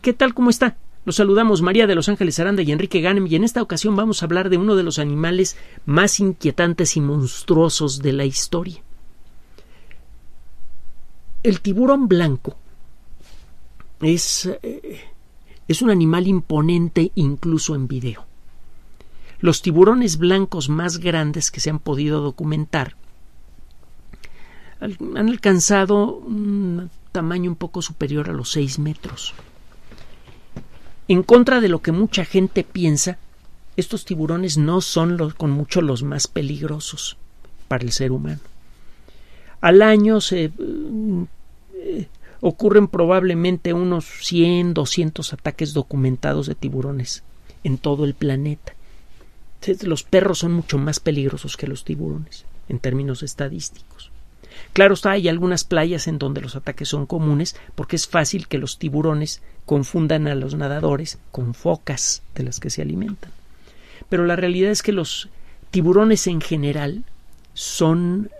¿qué tal? ¿Cómo está? Los saludamos María de Los Ángeles Aranda y Enrique Ganem, y en esta ocasión vamos a hablar de uno de los animales más inquietantes y monstruosos de la historia. El tiburón blanco es un animal imponente incluso en video. Los tiburones blancos más grandes que se han podido documentar han alcanzado un tamaño un poco superior a los 6 metros. En contra de lo que mucha gente piensa, estos tiburones no son con mucho los más peligrosos para el ser humano. Al año ocurren probablemente unos 100, 200 ataques documentados de tiburones en todo el planeta. Los perros son mucho más peligrosos que los tiburones en términos estadísticos. Claro está, hay algunas playas en donde los ataques son comunes porque es fácil que los tiburones confundan a los nadadores con focas de las que se alimentan. Pero la realidad es que los tiburones en general son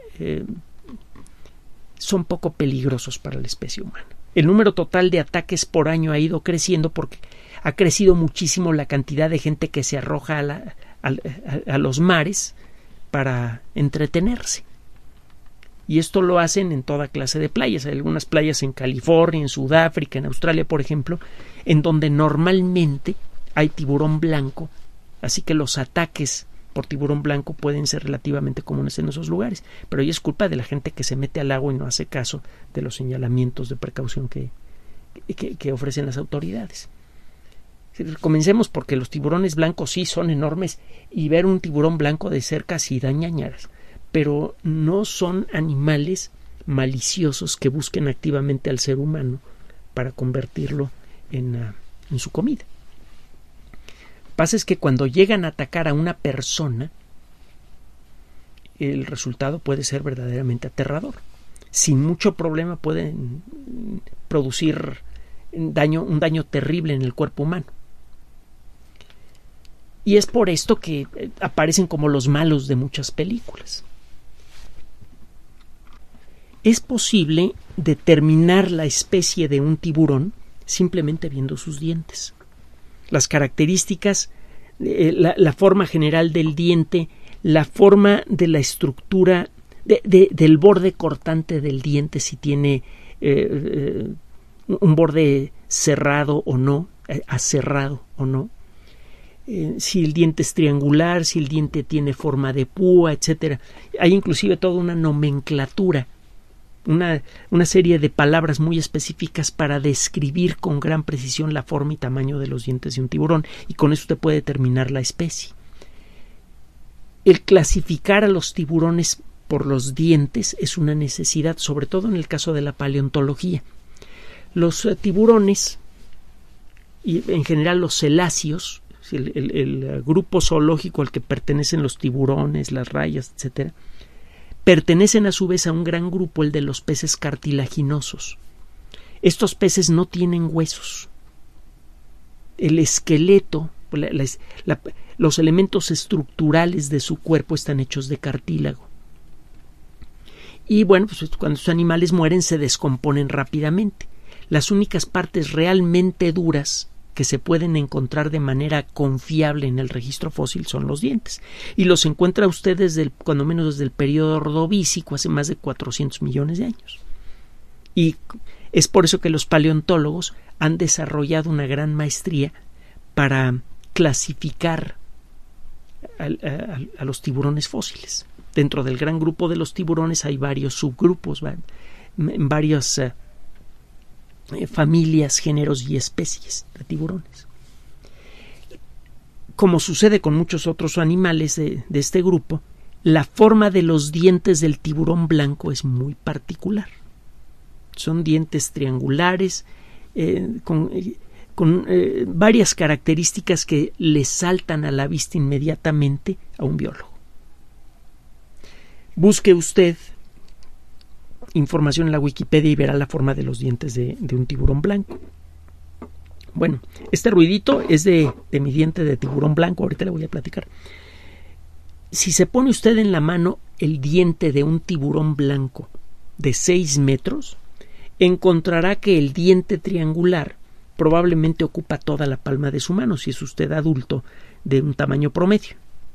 poco peligrosos para la especie humana. El número total de ataques por año ha ido creciendo porque ha crecido muchísimo la cantidad de gente que se arroja a los mares para entretenerse. Y esto lo hacen en toda clase de playas. Hay algunas playas en California, en Sudáfrica, en Australia, por ejemplo, en donde normalmente hay tiburón blanco, así que los ataques por tiburón blanco pueden ser relativamente comunes en esos lugares. Pero ahí es culpa de la gente que se mete al agua y no hace caso de los señalamientos de precaución que ofrecen las autoridades. Comencemos porque los tiburones blancos sí son enormes y ver un tiburón blanco de cerca sí da ñañaras, pero no son animales maliciosos que busquen activamente al ser humano para convertirlo en su comida. Lo que pasa es que cuando llegan a atacar a una persona, el resultado puede ser verdaderamente aterrador. Sin mucho problema pueden producir un daño terrible en el cuerpo humano. Y es por esto que aparecen como los malos de muchas películas. Es posible determinar la especie de un tiburón simplemente viendo sus dientes. Las características, la forma general del diente, la forma de la estructura del borde cortante del diente, si tiene un borde cerrado o no, aserrado o no. Si el diente es triangular, si el diente tiene forma de púa, etcétera. Hay inclusive toda una nomenclatura, una serie de palabras muy específicas para describir con gran precisión la forma y tamaño de los dientes de un tiburón, y con eso usted puede determinar la especie. El clasificar a los tiburones por los dientes es una necesidad, sobre todo en el caso de la paleontología. Los tiburones, y en general los celáceos, el grupo zoológico al que pertenecen los tiburones, las rayas, etcétera, pertenecen a su vez a un gran grupo, el de los peces cartilaginosos. Estos peces no tienen huesos. El esqueleto, los elementos estructurales de su cuerpo están hechos de cartílago. Y bueno, pues cuando estos animales mueren se descomponen rápidamente. Las únicas partes realmente duras que se pueden encontrar de manera confiable en el registro fósil son los dientes. Y los encuentra usted cuando menos desde el periodo ordovícico, hace más de 400 millones de años. Y es por eso que los paleontólogos han desarrollado una gran maestría para clasificar a los tiburones fósiles. Dentro del gran grupo de los tiburones hay varios subgrupos, varias familias, géneros y especies de tiburones. Como sucede con muchos otros animales de este grupo, la forma de los dientes del tiburón blanco es muy particular. Son dientes triangulares con varias características que le saltan a la vista inmediatamente a un biólogo. Busque usted información en la Wikipedia y verá la forma de los dientes de un tiburón blanco. Bueno, este ruidito es de mi diente de tiburón blanco, ahorita le voy a platicar. Si se pone usted en la mano el diente de un tiburón blanco de 6 metros, encontrará que el diente triangular probablemente ocupa toda la palma de su mano, si es usted adulto de un tamaño promedio.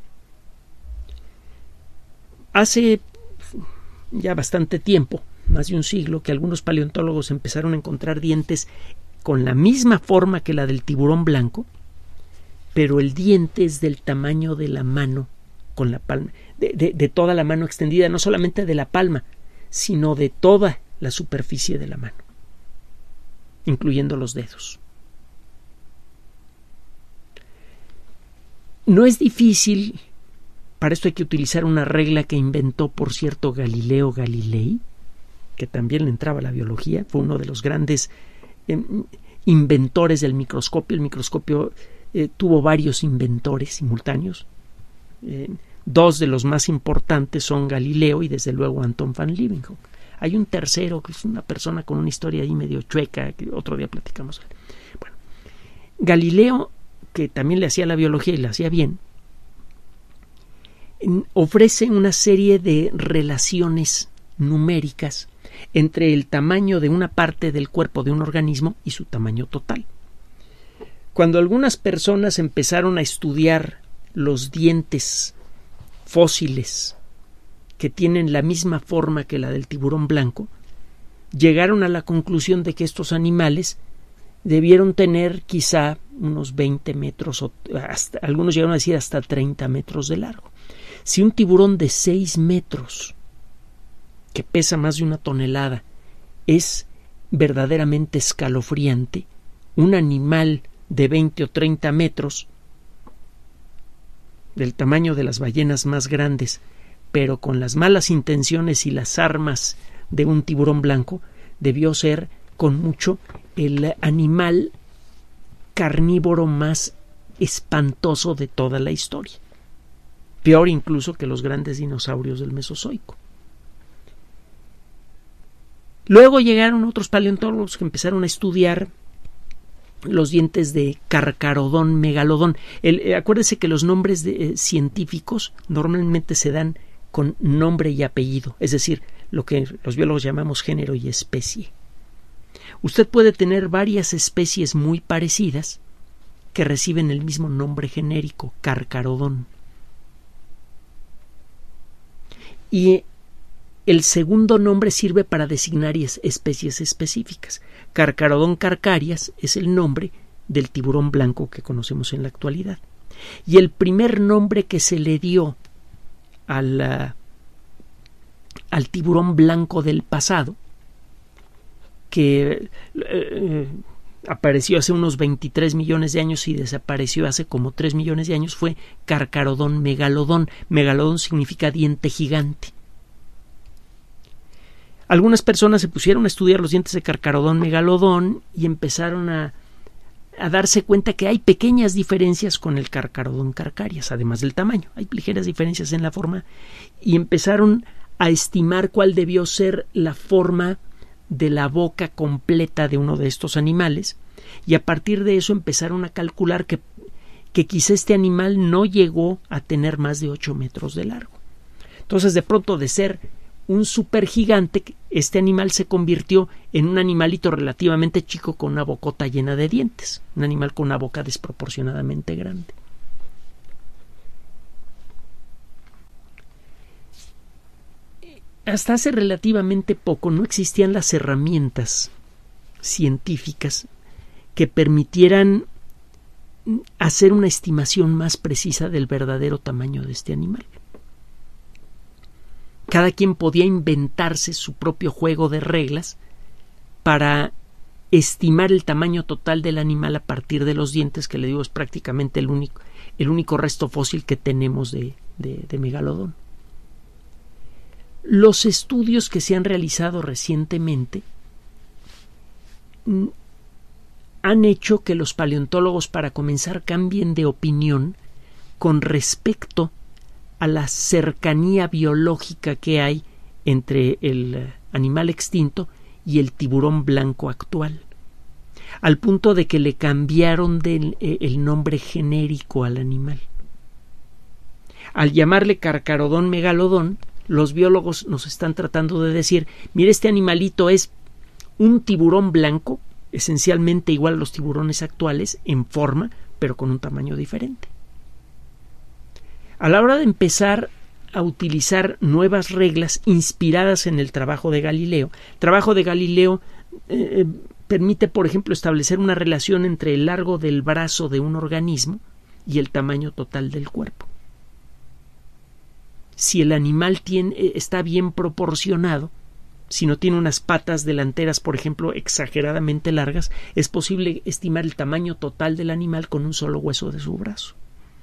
Hace ya bastante tiempo, más de un siglo, que algunos paleontólogos empezaron a encontrar dientes con la misma forma que la del tiburón blanco, pero el diente es del tamaño de la mano, con la palma, de toda la mano extendida, no solamente de la palma, sino de toda la superficie de la mano, incluyendo los dedos. No es difícil, para esto hay que utilizar una regla que inventó, por cierto, Galileo Galilei, que también le entraba a la biología, fue uno de los grandes inventores del microscopio. El microscopio tuvo varios inventores simultáneos. Dos de los más importantes son Galileo y desde luego Anton van Leeuwenhoek. Hay un tercero que es una persona con una historia ahí medio chueca, que otro día platicamos. Bueno, Galileo, que también le hacía la biología y la hacía bien, ofrece una serie de relaciones numéricas entre el tamaño de una parte del cuerpo de un organismo y su tamaño total. Cuando algunas personas empezaron a estudiar los dientes fósiles que tienen la misma forma que la del tiburón blanco, llegaron a la conclusión de que estos animales debieron tener quizá unos 20 metros, o hasta, algunos llegaron a decir hasta 30 metros de largo. Si un tiburón de 6 metros, que pesa más de 1 tonelada, es verdaderamente escalofriante, un animal de 20 o 30 metros, del tamaño de las ballenas más grandes, pero con las malas intenciones y las armas de un tiburón blanco, debió ser con mucho el animal carnívoro más espantoso de toda la historia. Peor incluso que los grandes dinosaurios del Mesozoico. Luego llegaron otros paleontólogos que empezaron a estudiar los dientes de Carcharodon megalodon. Acuérdese que los nombres científicos normalmente se dan con nombre y apellido, es decir, lo que los biólogos llamamos género y especie. Usted puede tener varias especies muy parecidas que reciben el mismo nombre genérico, Carcharodon. Y el segundo nombre sirve para designar especies específicas. Carcharodon carcharias es el nombre del tiburón blanco que conocemos en la actualidad. Y el primer nombre que se le dio al tiburón blanco del pasado, que apareció hace unos 23 millones de años y desapareció hace como 3 millones de años, fue Carcharodon megalodon. Megalodon significa diente gigante. Algunas personas se pusieron a estudiar los dientes de Carcharodon megalodon y empezaron a darse cuenta que hay pequeñas diferencias con el Carcharodon carcharias, además del tamaño. Hay ligeras diferencias en la forma y empezaron a estimar cuál debió ser la forma de la boca completa de uno de estos animales, y a partir de eso empezaron a calcular que quizá este animal no llegó a tener más de 8 metros de largo. Entonces, de pronto, de ser un supergigante, este animal se convirtió en un animalito relativamente chico con una bocota llena de dientes, un animal con una boca desproporcionadamente grande. Hasta hace relativamente poco no existían las herramientas científicas que permitieran hacer una estimación más precisa del verdadero tamaño de este animal. Cada quien podía inventarse su propio juego de reglas para estimar el tamaño total del animal a partir de los dientes, que le digo es prácticamente el único resto fósil que tenemos de megalodón. Los estudios que se han realizado recientemente han hecho que los paleontólogos, para comenzar, cambien de opinión con respecto a la cercanía biológica que hay entre el animal extinto y el tiburón blanco actual, al punto de que le cambiaron el nombre genérico al animal. Al llamarle Carcharodon megalodon, los biólogos nos están tratando de decir: mire, este animalito es un tiburón blanco esencialmente igual a los tiburones actuales en forma, pero con un tamaño diferente. A la hora de empezar a utilizar nuevas reglas inspiradas en el trabajo de Galileo, permite, por ejemplo, establecer una relación entre el largo del brazo de un organismo y el tamaño total del cuerpo. Si el animal está bien proporcionado, si no tiene unas patas delanteras, por ejemplo, exageradamente largas, es posible estimar el tamaño total del animal con un solo hueso de su brazo.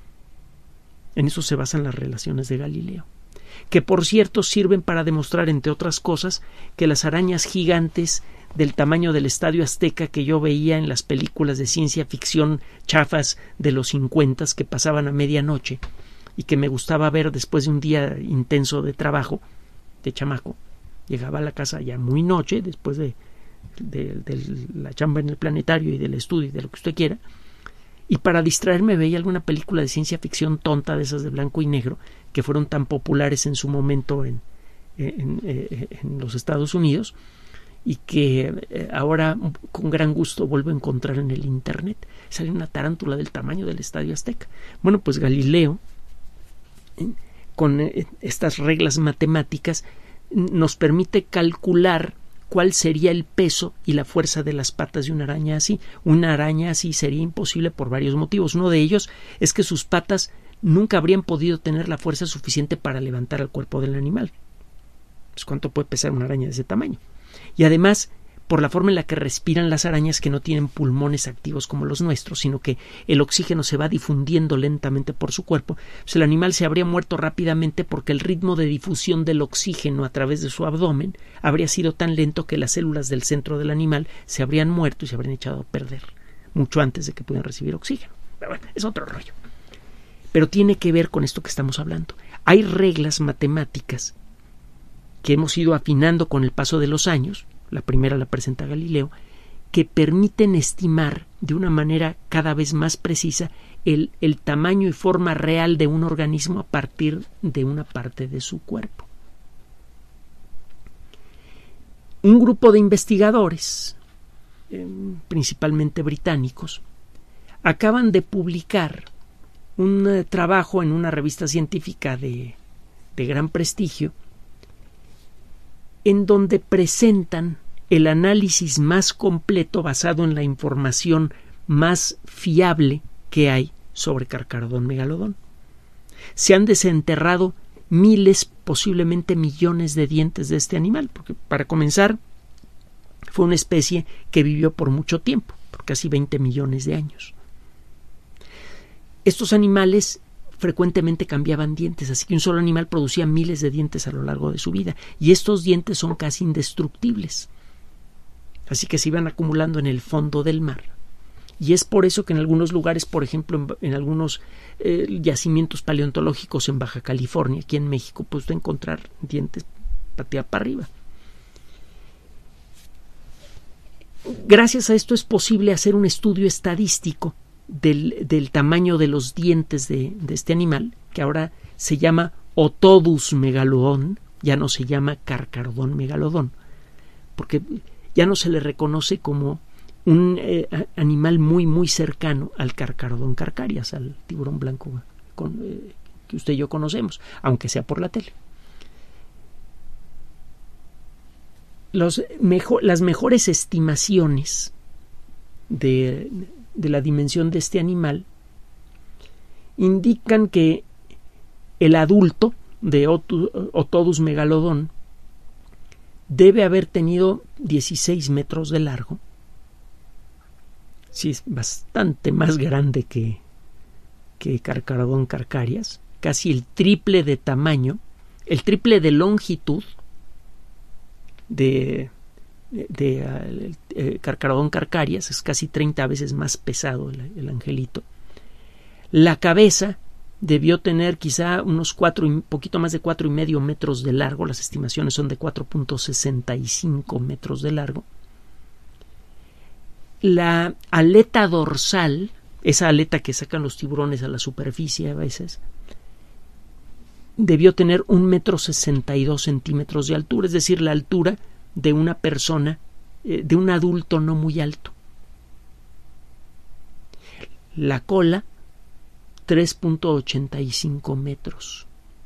En eso se basan las relaciones de Galileo, que por cierto sirven para demostrar, entre otras cosas, que las arañas gigantes del tamaño del Estadio Azteca que yo veía en las películas de ciencia ficción chafas de los 50 que pasaban a medianoche y que me gustaba ver después de un día intenso de trabajo, de chamaco, llegaba a la casa ya muy noche, después de la chamba en el planetario y del estudio y de lo que usted quiera, y para distraerme veía alguna película de ciencia ficción tonta de esas de blanco y negro que fueron tan populares en su momento en los Estados Unidos y que ahora con gran gusto vuelvo a encontrar en el internet. Sale una tarántula del tamaño del Estadio Azteca. Bueno, pues Galileo, con estas reglas matemáticas, nos permite calcular cuál sería el peso y la fuerza de las patas de una araña así. Una araña así sería imposible por varios motivos. Uno de ellos es que sus patas nunca habrían podido tener la fuerza suficiente para levantar el cuerpo del animal. Pues, ¿cuánto puede pesar una araña de ese tamaño? Y además, por la forma en la que respiran las arañas, que no tienen pulmones activos como los nuestros, sino que el oxígeno se va difundiendo lentamente por su cuerpo, pues el animal se habría muerto rápidamente porque el ritmo de difusión del oxígeno a través de su abdomen habría sido tan lento que las células del centro del animal se habrían muerto y se habrían echado a perder mucho antes de que pudieran recibir oxígeno. Pero bueno, es otro rollo. Pero tiene que ver con esto que estamos hablando. Hay reglas matemáticas que hemos ido afinando con el paso de los años. La primera la presenta Galileo, que permiten estimar de una manera cada vez más precisa el tamaño y forma real de un organismo a partir de una parte de su cuerpo. Un grupo de investigadores, principalmente británicos, acaban de publicar un trabajo en una revista científica de gran prestigio, en donde presentan el análisis más completo basado en la información más fiable que hay sobre Carcharodon megalodon. Se han desenterrado miles, posiblemente millones de dientes de este animal, porque para comenzar fue una especie que vivió por mucho tiempo, por casi 20 millones de años. Estos animales frecuentemente cambiaban dientes, así que un solo animal producía miles de dientes a lo largo de su vida, y estos dientes son casi indestructibles, así que se iban acumulando en el fondo del mar. Y es por eso que en algunos lugares, por ejemplo en algunos yacimientos paleontológicos en Baja California, aquí en México, pues usted encontrar dientes patear para arriba. Gracias a esto es posible hacer un estudio estadístico del tamaño de los dientes de este animal, que ahora se llama Otodus megalodon, ya no se llama Carcharodon megalodon, porque ya no se le reconoce como un animal muy muy cercano al Carcharodon carcharias, al tiburón blanco que usted y yo conocemos, aunque sea por la tele. Las mejores estimaciones de la dimensión de este animal indican que el adulto de Otodus megalodon debe haber tenido 16 metros de largo. Sí, es bastante más grande que Carcharodon carcharias, casi el triple de tamaño, el triple de longitud de Carcharodon carcharias, es casi 30 veces más pesado el angelito. La cabeza debió tener quizá unos poquito más de 4,5 metros de largo, las estimaciones son de 4.65 metros de largo. La aleta dorsal, esa aleta que sacan los tiburones a la superficie a veces, debió tener 1,62 metros de altura, es decir, la altura de una persona, de un adulto no muy alto, la cola 3.85 metros.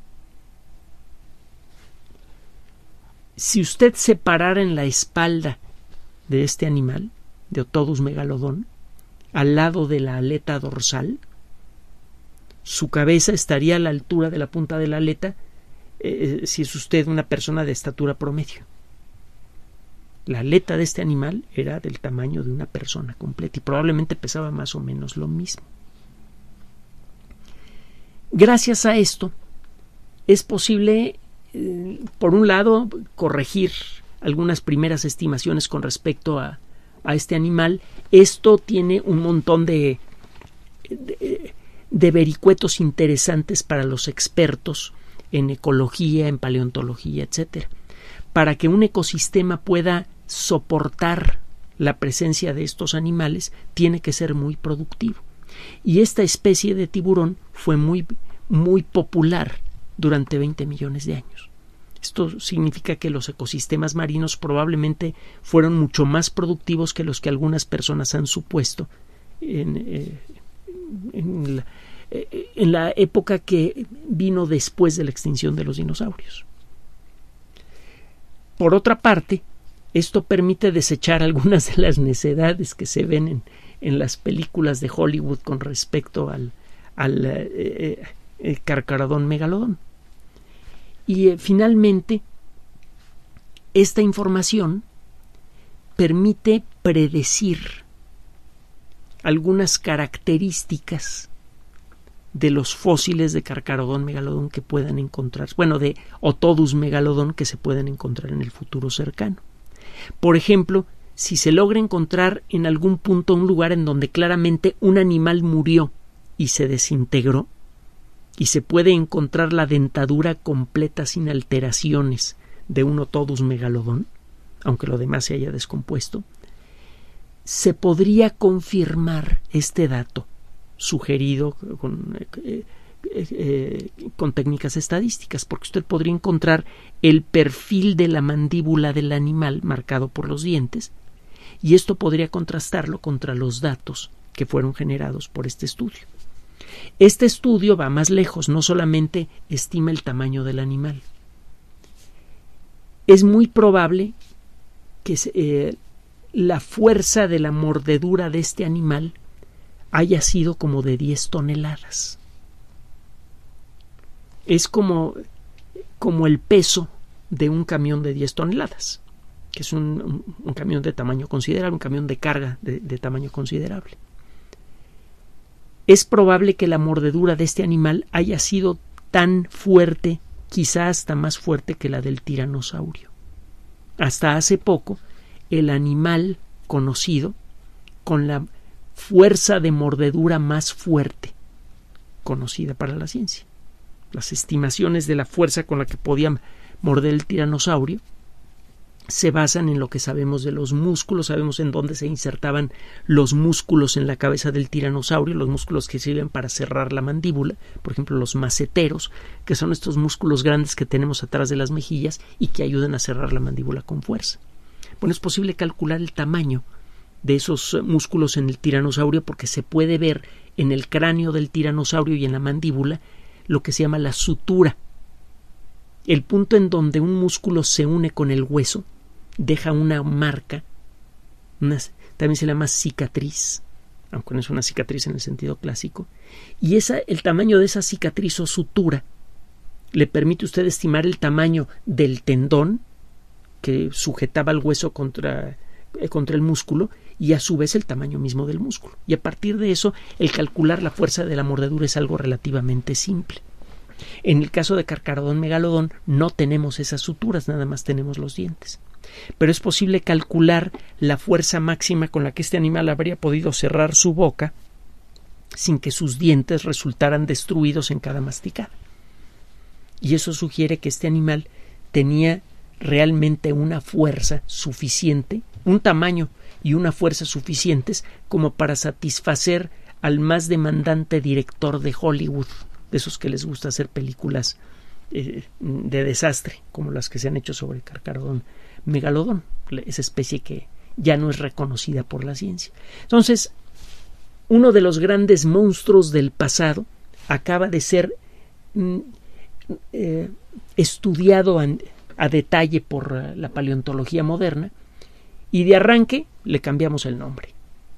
Si usted separara en la espalda de este animal, de Otodus megalodon, al lado de la aleta dorsal, su cabeza estaría a la altura de la punta de la aleta si es usted una persona de estatura promedio. La aleta de este animal era del tamaño de una persona completa y probablemente pesaba más o menos lo mismo. Gracias a esto es posible, por un lado, corregir algunas primeras estimaciones con respecto a este animal. Esto tiene un montón de vericuetos interesantes para los expertos en ecología, en paleontología, etcétera. Para que un ecosistema pueda soportar la presencia de estos animales, tiene que ser muy productivo. Y esta especie de tiburón fue muy popular durante 20 millones de años. Esto significa que los ecosistemas marinos probablemente fueron mucho más productivos que los que algunas personas han supuesto en la época que vino después de la extinción de los dinosaurios. Por otra parte, esto permite desechar algunas de las necedades que se ven en las películas de Hollywood con respecto al Carcharodon megalodon. Y finalmente, esta información permite predecir algunas características de los fósiles de Carcharodon megalodon que puedan encontrar, de Otodus megalodon que se pueden encontrar en el futuro cercano. Por ejemplo, si se logra encontrar en algún punto un lugar en donde claramente un animal murió y se desintegró, y se puede encontrar la dentadura completa sin alteraciones de un Otodus megalodon, aunque lo demás se haya descompuesto, se podría confirmar este dato sugerido con técnicas estadísticas, porque usted podría encontrar el perfil de la mandíbula del animal marcado por los dientes, y esto podría contrastarlo contra los datos que fueron generados por este estudio. Este estudio va más lejos, no solamente estima el tamaño del animal. Es muy probable que la fuerza de la mordedura de este animal haya sido como de 10 toneladas. Es como el peso de un camión de 10 toneladas, que es un camión de tamaño considerable, un camión de carga de tamaño considerable. Es probable que la mordedura de este animal haya sido tan fuerte, quizá hasta más fuerte que la del tiranosaurio. Hasta hace poco, el animal conocido con la fuerza de mordedura más fuerte conocida para la ciencia. Las estimaciones de la fuerza con la que podía morder el tiranosaurio se basan en lo que sabemos de los músculos, sabemos en dónde se insertaban los músculos en la cabeza del tiranosaurio, los músculos que sirven para cerrar la mandíbula, por ejemplo los maceteros, que son estos músculos grandes que tenemos atrás de las mejillas y que ayudan a cerrar la mandíbula con fuerza. Bueno, es posible calcular el tamaño de esos músculos en el tiranosaurio porque se puede ver en el cráneo del tiranosaurio y en la mandíbula lo que se llama la sutura. El punto en donde un músculo se une con el hueso deja una marca, también se llama cicatriz, aunque no es una cicatriz en el sentido clásico, y el tamaño de esa cicatriz o sutura le permite a usted estimar el tamaño del tendón que sujetaba el hueso contra el músculo y a su vez el tamaño mismo del músculo. Y a partir de eso, el calcular la fuerza de la mordedura es algo relativamente simple. En el caso de Carcharodon megalodon no tenemos esas suturas, nada más tenemos los dientes. Pero es posible calcular la fuerza máxima con la que este animal habría podido cerrar su boca sin que sus dientes resultaran destruidos en cada masticada. Y eso sugiere que este animal tenía realmente una fuerza suficiente, un tamaño y una fuerza suficientes como para satisfacer al más demandante director de Hollywood, de esos que les gusta hacer películas de desastre, como las que se han hecho sobre Carcharodon megalodon, esa especie que ya no es reconocida por la ciencia. Entonces, uno de los grandes monstruos del pasado acaba de ser estudiado a detalle por la paleontología moderna, y de arranque le cambiamos el nombre.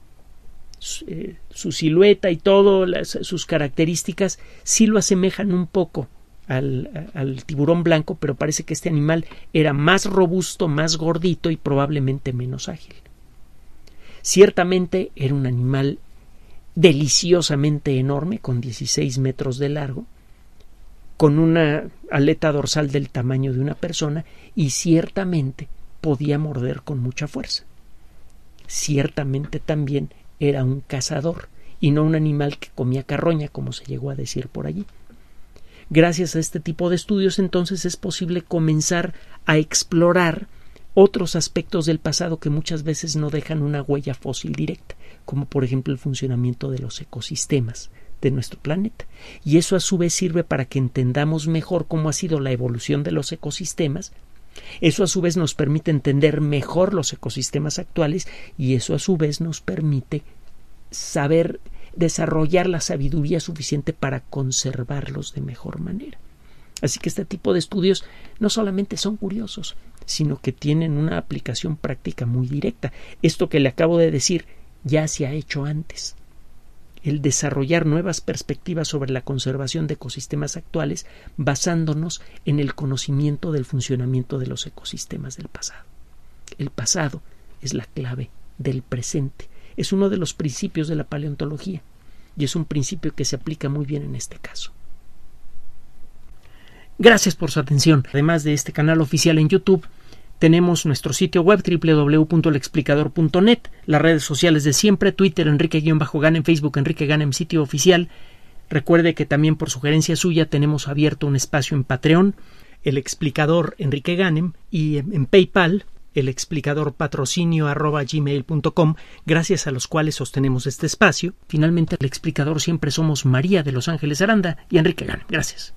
Su silueta y todas sus características sí lo asemejan un poco al tiburón blanco, pero parece que este animal era más robusto, más gordito y probablemente menos ágil. Ciertamente era un animal deliciosamente enorme, con 16 metros de largo, con una aleta dorsal del tamaño de una persona, y ciertamente podía morder con mucha fuerza. Ciertamente también era un cazador y no un animal que comía carroña, como se llegó a decir por allí. Gracias a este tipo de estudios, entonces, es posible comenzar a explorar otros aspectos del pasado que muchas veces no dejan una huella fósil directa, como por ejemplo el funcionamiento de los ecosistemas de nuestro planeta. Y eso a su vez sirve para que entendamos mejor cómo ha sido la evolución de los ecosistemas. Eso a su vez nos permite entender mejor los ecosistemas actuales, y eso a su vez nos permite saber desarrollar la sabiduría suficiente para conservarlos de mejor manera. Así que este tipo de estudios no solamente son curiosos, sino que tienen una aplicación práctica muy directa. Esto que le acabo de decir ya se ha hecho antes. El desarrollar nuevas perspectivas sobre la conservación de ecosistemas actuales basándonos en el conocimiento del funcionamiento de los ecosistemas del pasado. El pasado es la clave del presente. Es uno de los principios de la paleontología y es un principio que se aplica muy bien en este caso. Gracias por su atención. Además de este canal oficial en YouTube, tenemos nuestro sitio web www.lexplicador.net, las redes sociales de siempre, Twitter Enrique-Ganem, Facebook Enrique Ganem, sitio oficial. Recuerde que también por sugerencia suya tenemos abierto un espacio en Patreon, el explicador Enrique Ganem, y en PayPal, el explicador patrocinio@gmail.com, gracias a los cuales sostenemos este espacio. Finalmente, el explicador siempre somos María de Los Ángeles Aranda y Enrique Ganem. Gracias.